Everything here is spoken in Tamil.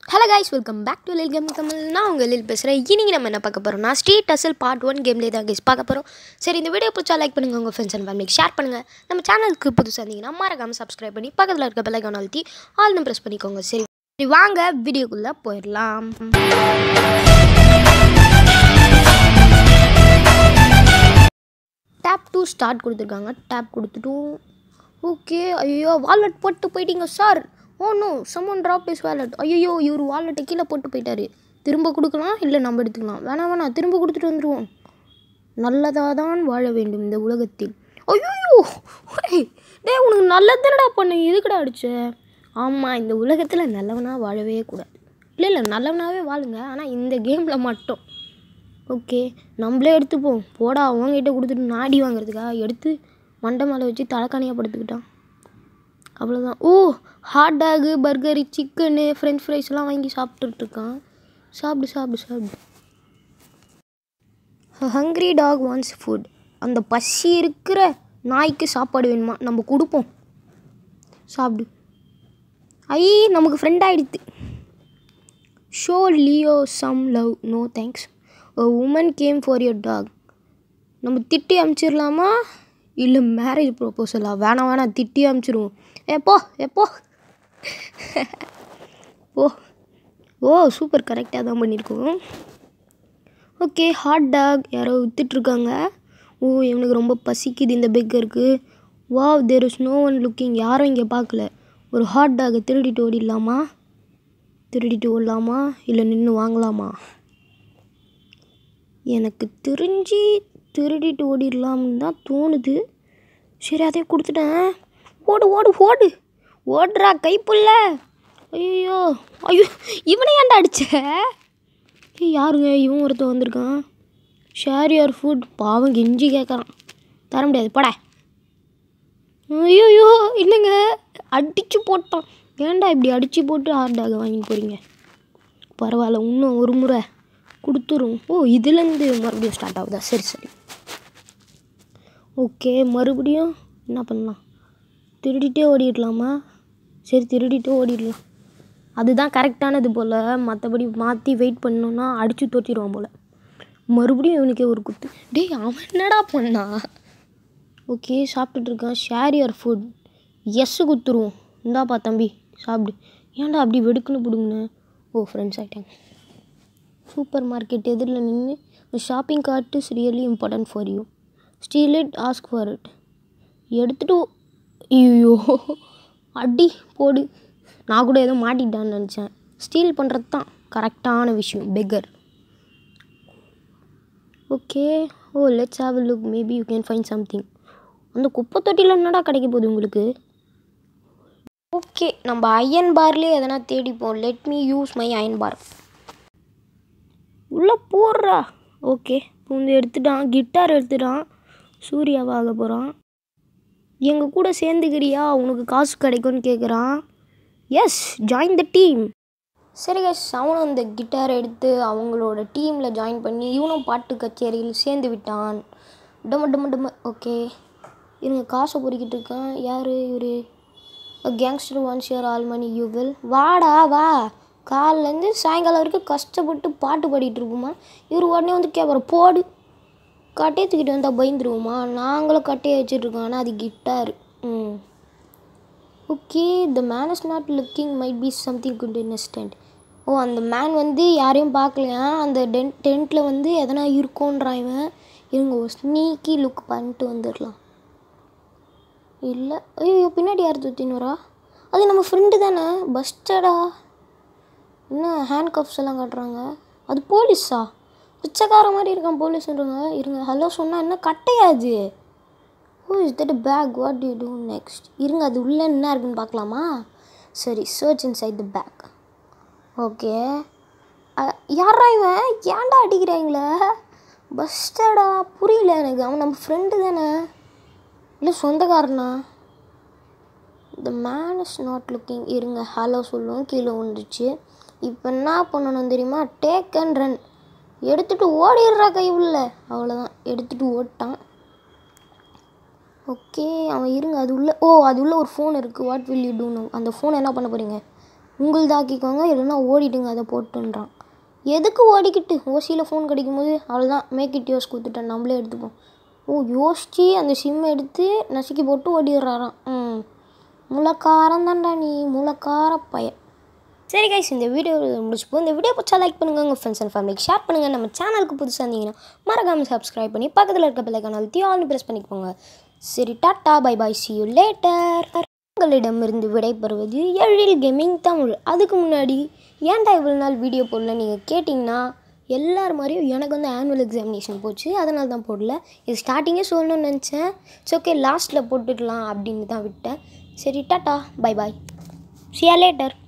Hello guys, welcome back to Lil Game Kamal. நான் உங்கள் லில் பேசுகிறேன். இன்னைக்கு நம்ம என்ன பார்க்க போகிறோம்னா ஸ்ட்ரீட் அசல் பார்ட் 1 கேம்லேயே தான் கைஸ் பார்க்க போகிறோம். சரி, இந்த வீடியோ பிடிச்சா லைக் பண்ணுங்கள், உங்கள் ஃப்ரெண்ட்ஸ் அண்ட் ஃபேமிலிக்கு ஷேர் பண்ணுங்கள். நம்ம சேனலுக்கு புதுசாக இருந்தீங்கன்னா மறக்காமல் சப்ஸ்கிரைப் பண்ணி பக்கத்தில் இருக்க பெல் ஐகானை அழுத்தி ஆல்னு ப்ரெஸ் பண்ணிக்கோங்க. சரி வாங்க வீடியோக்குள்ளே போயிடலாம். டேப் 2 ஸ்டார்ட் கொடுத்துருக்காங்க. டேப் கொடுத்துட்டும் ஓகே. ஐயோ, வாலெட் போட்டு போயிட்டீங்க sir. Oh no, someone drop his wallet. ஐயோ, இவர் வாலெட்டை கீழே போட்டு போயிட்டாரு. திரும்ப கொடுக்கலாம், இல்லை நம்ம எடுத்துக்கலாம். வேணாம் திரும்ப கொடுத்துட்டு வந்துடுவோம். நல்லதாக தான் வாழ வேண்டும் இந்த உலகத்தில். ஐயோ டே, உனக்கு நல்லது தானடா பண்ண, எதுக்குடா அடிச்ச? ஆமாம், இந்த உலகத்தில் நல்லவனாக வாழவே கூடாது. இல்லை நல்லவனாகவே வாழுங்க, ஆனால் இந்த கேமில் மட்டும். ஓகே, நம்மளே எடுத்துப்போம். போடா, அவங்ககிட்ட கொடுத்துட்டு நாடி வாங்குறதுக்காக எடுத்து மண்டை மேலே வச்சு தலைக்காணியாக படுத்துக்கிட்டான். அவ்வளோதான். Oh, hot dog, burger, chicken, French ஃப்ரைஸ்லாம் வாங்கி சாப்பிட்டுருக்கான். சாப்பிடு. Hungry dog wants food. அந்த பசி இருக்கிற நாய்க்கு சாப்பாடு வேணுமா, நம்ம கொடுப்போம். சாப்பிடு. நமக்கு ஃப்ரெண்ட் ஆகிடுது. Show Leo some love. No thanks. Woman came for your dog. நம்ம திட்டி அனுப்பிச்சிடலாமா, இல்லை மேரேஜ் ப்ரொப்போசலா? வேணாம் திட்டி அனுப்பிச்சிடுவோம். எப்போ ஓ சூப்பர், கரெக்டாக தான் பண்ணியிருக்கோம். ஓகே, ஹாட் டாக் யாரோ விற்றுட்ருக்காங்க. ஓ, இவனுக்கு ரொம்ப பசிக்குது இந்த பெக்கருக்கு. Wow, there is no one looking. யாரும் இங்கே பார்க்கல. ஒரு ஹாட் டாகை திருடிட்டு ஓடலாமா இல்லை நின்று வாங்கலாமா? எனக்கு தெரிஞ்சு திருடிட்டு ஓடிடலாம்னு தான் தோணுது. சரி, அதே கொடுத்துட்டேன். ஓடுறா கைப்புள்ள. ஐயோ, இவனை ஏன்டா அடிச்ச? யாருங்க இவன்? ஒருத்தர் வந்திருக்கான். Share your food. பாவம் கெஞ்சி கேட்குறான். தர முடியாது, போட. ஐயோ இல்லைங்க, அடித்து போட்டான். ஏன்டா இப்படி அடித்து போட்டு ஹார்டாக வாங்கிட்டு போகிறீங்க? பரவாயில்ல, இன்னும் ஒரு முறை கொடுத்துரும். ஓ, இதுலேருந்து மறுபடியும் ஸ்டார்ட் ஆகுதா? சரி. ஓகே, மறுபடியும் என்ன பண்ணலாம்? திருடிட்டே ஓடிடலாமா? சரி, திருடிட்டே ஓடிடலாம். அதுதான் கரெக்டானது போல். மற்றபடி மாற்றி வெயிட் பண்ணோன்னா அடித்து தோற்றிடுவான் போல். மறுபடியும் இவனுக்கே ஒரு குத்து. டேய், அவன் என்னடா பண்ணா? ஓகே, சாப்பிட்டுட்ருக்கான். Share your food. எஸ்ஸு குத்துருவோம். இந்தாப்பா தம்பி, சாப்பிடு. ஏன்டா அப்படி வெடுக்குன்னு பிடுங்கண்ணே? ஓ, ஃப்ரெண்ட்ஸ் ஆகிட்டாங்க. சூப்பர் மார்க்கெட் எதிரில் நின்று shopping cart is really important for you. Steal it, ask for it. எடுத்துகிட்டு ஐயோ அடி போடு. நான் கூட ஏதோ மாட்டிட்டான்னு நினச்சேன். ஸ்டீல் பண்ணுறது தான் கரெக்டான விஷயம். Beggar. Okay. Oh, let's have a look, maybe you can find something. அந்த குப்பை தொட்டியில் என்னடா கிடைக்க போகுது உங்களுக்கு? ஓகே, நம்ம அயன் பார்லேயே எதனா தேடிப்போம். Let me use my iron bar. உள்ளே போடுறா. ஓகே, பூந்து எடுத்துட்டான். கிட்டார் எடுத்துட்டான். சூர்யாவாக போகிறான். எங்கள் கூட சேர்ந்துக்கிறியா, உனக்கு காசு கிடைக்கும்னு கேட்குறான். Yes, join the team. சரி கைஸ், அவனும் அந்த கிட்டாரை எடுத்து அவங்களோட டீமில் ஜாயின் பண்ணி இவனும் பாட்டு கச்சேரியில் சேர்ந்து விட்டான். டம்ம. ஓகே, இவங்க காசை பொறிக்கிட்டு இருக்கான். யார் இவர்? Gangster wants your all money you will. வாடா வா. காலிலேருந்து சாயங்காலம் வரைக்கும் கஷ்டப்பட்டு பாட்டு பாடிட்டு இருக்குமா. இவர் உடனே வந்து கேட்பார், போடு. கட்டையை தூக்கிட்டு வந்தால் பயந்துருவோமா? நாங்களும் கட்டையை வச்சுட்ருக்கோம், ஆனால் அது கிட்டார். Okay, the man is not looking might be something good in stand. ஓ, அந்த மேன் வந்து யாரையும் பார்க்கலையா? அந்த டென்ட்டில் வந்து எதனா இருக்கோன்றான் இவன். இவங்க ஒரு ஸ்னீக்கி லுக் பண்ணிட்டு வந்துடலாம். இல்லை, ஐயோ பின்னாடி யார் தூத்தின்னு வரா? அது நம்ம ஃப்ரெண்டு தானே. பஸ்டடா. என்ன ஹேண்ட் கப்ஸ் எல்லாம் காட்டுறாங்க? அது போலீஸா? பிச்சைக்கார மாதிரி இருக்கான் போலீஸ்ன்றவங்க. இருங்க, ஹலோ சொன்னால் என்ன கட்டையாது? Oh, is that bag? What do you do next? இருங்க, அது உள்ளே என்ன இருக்குன்னு பார்க்கலாமா? சரி, search inside the bag. Okay, யாரா இவன்? ஏன்டா அடிக்கிறாங்களே? பஸ்டடா. புரியல எனக்கு. அவன் நம்ம ஃப்ரெண்டு தானே, இல்லை சொந்தக்காரனா? The man is not looking. இருங்க, ஹலோ சொல்லுவோம். கீழே வந்துடுச்சு. இப்போ என்ன பண்ணணும் தெரியுமா? Take and run. எடுத்துகிட்டு ஓடிடுறா கை உள்ள. அவ்வளோதான், எடுத்துகிட்டு ஓட்டான். ஓகே, அவன் இருங்க, அது உள்ள ஒரு ஃபோன் இருக்குது. What will you do now? அந்த ஃபோனை என்ன பண்ண போகிறீங்க? உங்களுதாக்கிக்கோங்க, இல்லைன்னா ஓடிடுங்க அதை போட்டுன்றான். எதுக்கு ஓடிக்கிட்டு? ஓசியில் ஃபோன் கிடைக்கும் போது அவ்வளோதான், மேக் இட் யோஸ் கொடுத்துட்டேன், நம்மளே எடுத்துப்போம். யோசிச்சு அந்த சிம்மை எடுத்து நசுக்கி போட்டு ஓடிடுறாராம். முளைக்காரம் தான்டா நீ, முளைக்கார பையன். சரி கைஸ், இந்த வீடியோ முடிச்சுப்போம். இந்த வீடியோ பிடிச்சா லைக் பண்ணுங்கள், உங்கள் ஃப்ரெண்ட்ஸ் அண்ட் ஃபேமிலிக்கு ஷேர் பண்ணுங்கள். நம்ம சேனலுக்கு புதுசாக இருந்தீங்கன்னா மறக்காமல் சப்ஸ்கிரைப் பண்ணி பக்கத்தில் இருக்க பெல்லைக்கான அழுத்தி ஆல்னு ப்ரெஸ் பண்ணிக்கோங்க. சரி, டாட்டா, bye bye, see you later. உங்களிடமிருந்து விடைபெறுவது எழில் கேமிங் தமிழ். அதுக்கு முன்னாடி ஏன்டா இவ்வளோ நாள் வீடியோ போடல நீங்கள் கேட்டிங்கன்னா, எல்லார் மாதிரியும் எனக்கு வந்து ஆனுவல் எக்ஸாமினேஷன் போச்சு, அதனால தான் போடல. இது ஸ்டார்டிங்கே சொல்லணும்னு நினச்சேன். இட்ஸ் ஓகே, லாஸ்ட்டில் போட்டுக்கலாம் அப்படின்னு தான் விட்டேன். சரி, டாட்டா, bye bye, see you later.